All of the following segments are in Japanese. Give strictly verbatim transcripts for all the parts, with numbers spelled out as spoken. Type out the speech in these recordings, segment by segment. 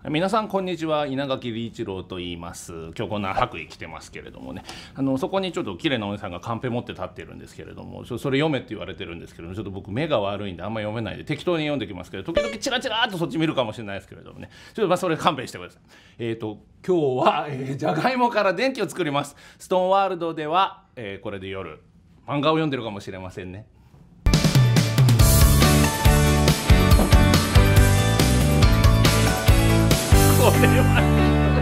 皆さんこんにちは、稲垣理一郎と言います。今日こんな白衣着てますけれどもね、あのそこにちょっと綺麗なお姉さんがカンペ持って立ってるんですけれども、それ読めって言われてるんですけれども、ちょっと僕目が悪いんであんま読めないで適当に読んできますけど、時々チラチラーっとそっち見るかもしれないですけれどもね、ちょっとまあそれ勘弁してください。えっと今日は、えー、じゃがいもから電気を作ります。ストーンワールドでは、えー、これで夜漫画を読んでるかもしれませんね。これは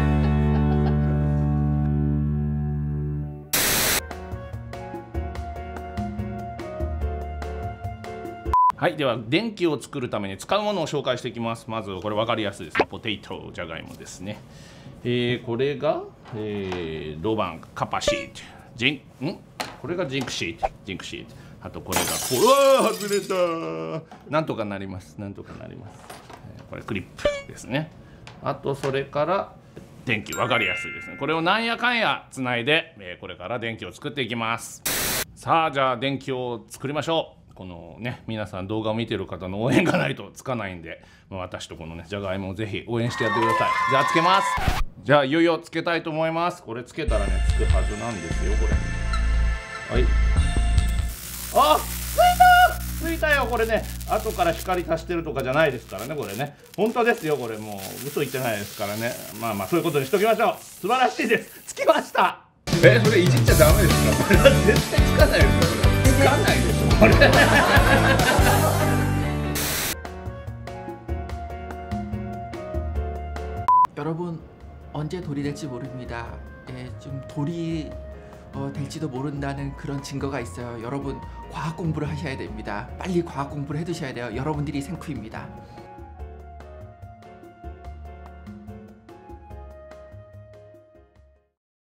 はい、では電気を作るために使うものを紹介していきます。まずこれ分かりやすいですね。ポテト、じゃがいもですね。えー、これが、えー、ロバンカパシート、ジンんこれがジンクシート、ジンクシート。あとこれがこう、うわー外れた。なんとかなります。なんとかなります。えー、これクリップですね。あとそれから電気、分かりやすいですね。これをなんやかんやつないで、えー、これから電気を作っていきます。さあじゃあ電気を作りましょう。このね、皆さん動画を見てる方の応援がないとつかないんで、まあ、私とこのねじゃがいもをぜひ応援してやってください。じゃあつけます。じゃあいよいよつけたいと思います。これつけたらねつくはずなんですよ。これはい、あついたついたよ。これね後から光足してるとかじゃないですからね。これね本当ですよ。これもう嘘言ってないですからね。まあまあそういうことにしときましょう。素晴らしいです。つきました。 え、それいじっちゃダメですか？これは絶対つかないですよ。これつかないでしょこれ。 여러분 언제 돌이 될지 모릅니다. 예, 좀 돌이 어, 될지도 모른다는 그런 증거가 있어요. 여러분 과학 공부를 하셔야 됩니다. 빨리 과학 공부를 해두셔야 돼요. 여러분들이 생쿠입니다.